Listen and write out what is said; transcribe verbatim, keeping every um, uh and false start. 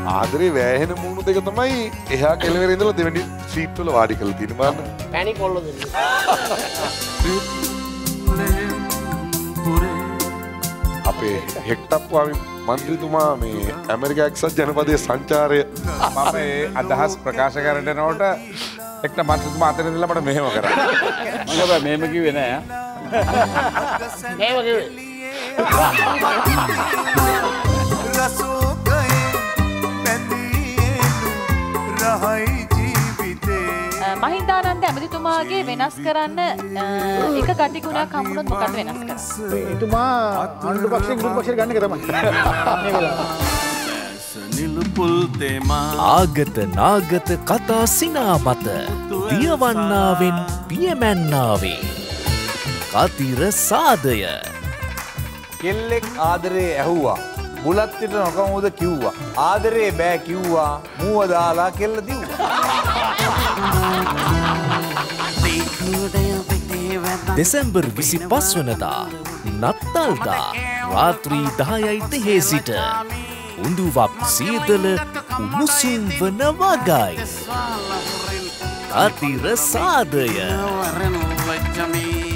ආදරේ වැහෙන මූණු දෙක තමයි එහා කෙළවරේ ඉඳලා දෙවෙනි සීට් වල වාඩි කරලා තියෙන බලන්න. පැණි කොල්ල දෙන්න. අපේ හෙක්ටප්පුවාමි මන්ත්‍රීතුමා මේ ඇමරිකා එක්සත් ජනපදයේ සංචාරය මම ඒ අදහස් ප්‍රකාශ කරනකොට එක්ක මන්ත්‍රීතුමා අතන ඉඳලා මට මෙහෙම කරා. මම බෑ මෙහෙම කිව්වේ නෑ. මේව කිව්වේ. මහින්දානන්ද ඇමතිතුමාගේ වෙනස් කරන්න එක ගතිගුණයක් හම්බුනොත් මොකක්ද වෙනස් කරන්නේ? එතුමා ආණ්ඩු පක්ෂයෙන් විරුද්ධ පක්ෂයට ගන්න එක තමයි. ආගත නාගත කතා සිනාමත දියවන්නාවෙන් පියමැන්නාවේ කතිර සාදය. කෙල්ලෙක් ආදරේ ඇහුවා. බුලත්තිට නොකමුද කිව්වා. ආදරේ බෑ කිව්වා. මුව දාලා කෙල්ල දිව්වා. දෙසැම්බර් විසි පස් වනදා නත්තල්දා රාත්‍රී දහයයි තිහේ සිට උඳුවක් සීතල උණුසුම් වන වගයි. කතිර සාදය.